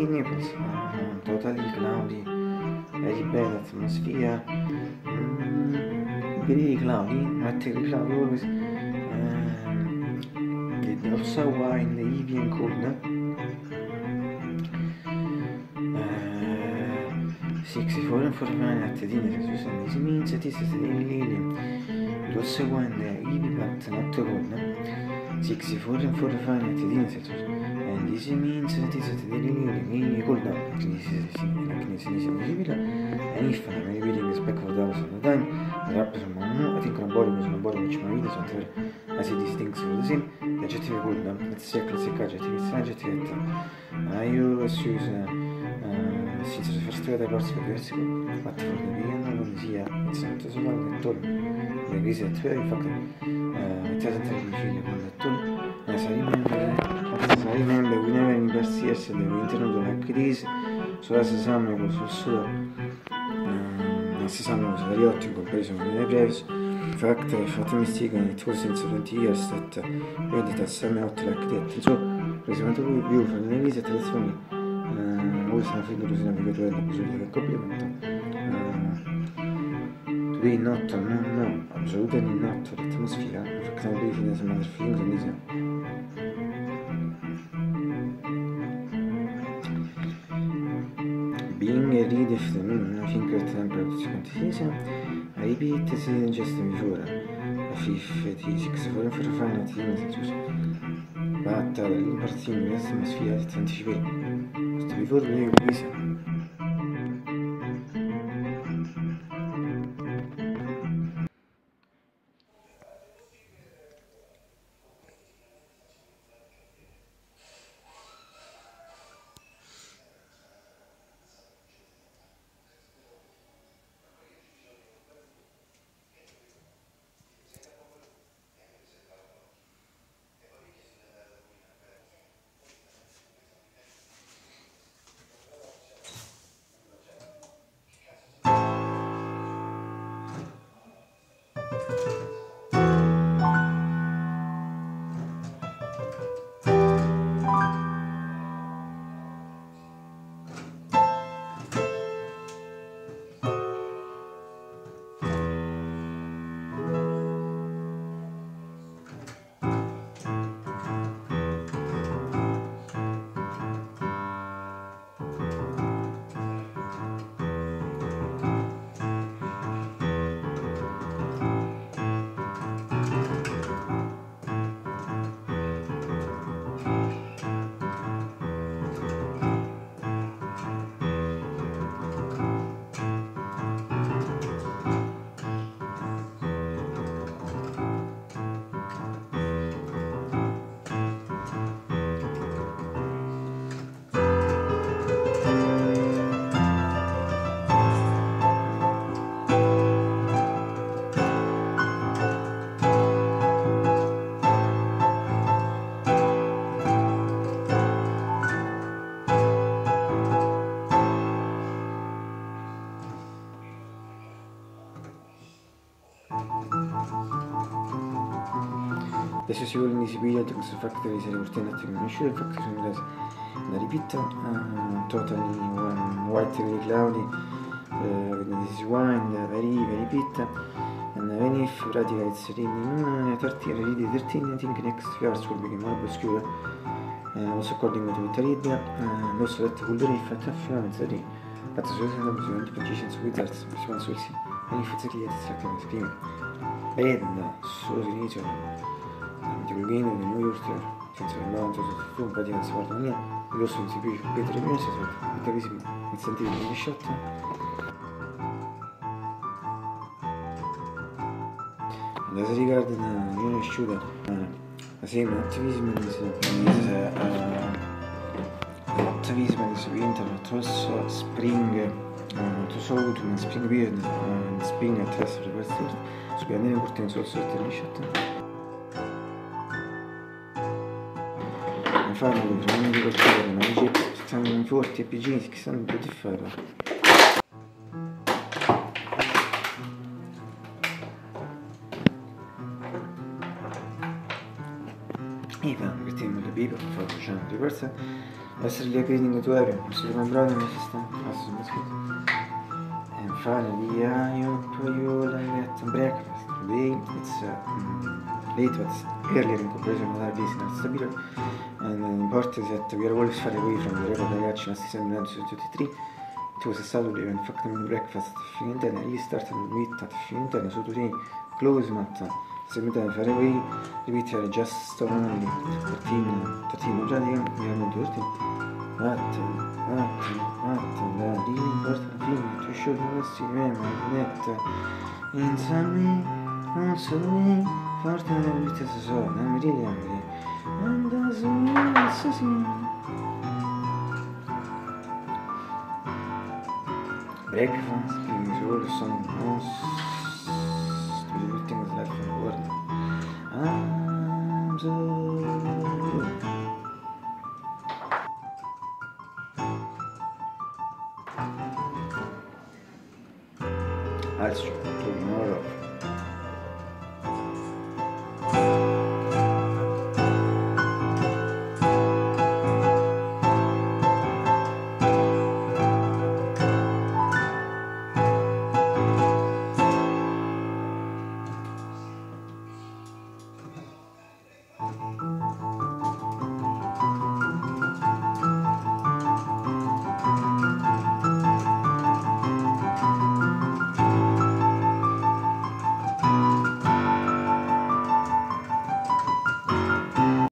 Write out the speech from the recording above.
Martini, pues totally cloudy, very bad atmosphere, very cloudy, materially cloudy always. The also in the evening cold. 64 and 49 at the dinner, and this means that this is the alien. It also when the evening but not the cold. 64 and 45 at the dinner, and this means that this is the alien cold. And if I'm repeating this back for those all the time, the rappers are I think on body was on body which my videos whatever as it distinguishes for the same, the adjective cold, let's say classic adjective, it's adjective. Io since the first two parts of the article, but for the beginning, when sia it's not so long at all. The reason that in fact it doesn't really feel at all. As I remember whenever in past years the winter like this, so as the summer was also as the summer was very hot in comparison with the previous. In fact, if I'm mistaken, it was since 20 years that made it summer hot like that. So, per esempio, beautiful, nel visit, that's funny. Questa è una figura di navigatore dell'episodio del complimento. Today not, no, absolutely not l'atmosfera, perché non devi finire some other things in this. Being a read if the moon, I think that temperature continues. I repeat this just before. A fifth, 86, for fine at the minutes. But l'impartizione di questa atmosfera si anticipa. Before the visa. Adesso si vuole indisibile questo fatto di essere portati come uscire il fatto sono la ripeto totally white very cloudy this is wind very pit and even if practically it's raining 13 I think next few hours will become more obscure also according to Wikipedia also that could be fatta fino a mezz'ora but so is not present positions with that response will see and if it's really exactly the same bad so inizio il game del New York senza che andava su un po' di canzone mia il rosso non si più Pietro Mese il carissimo il sentito di shot and as regards the new shooter the same activism is winter but also spring to autumn and spring period and spring at last for the first year so we are never working also the shot farlo non mi ricordo ma dice stanno forti e piccini che stanno un po' di farlo e fanno che tengono le pipe facciamo di forza essere gli reading to everyone, questo è un brother mi sta assolutamente scritto. And finally, I hope you like that breakfast today. It's late, but earlier in comparison with our business stability. And important that we are always far away from the record direction as December 1923. It was a Saturday when factoring breakfast fino interna really started with at fino interna, so today close matta. Seguita far away, repeat just only 13, già di abbiamo 13. Really important thing to show you what's in memory that in some way, also way, fortunately it is so, I'm really angry. And as we associate breakfast is also most beautiful things left in the world. I'm so That's true.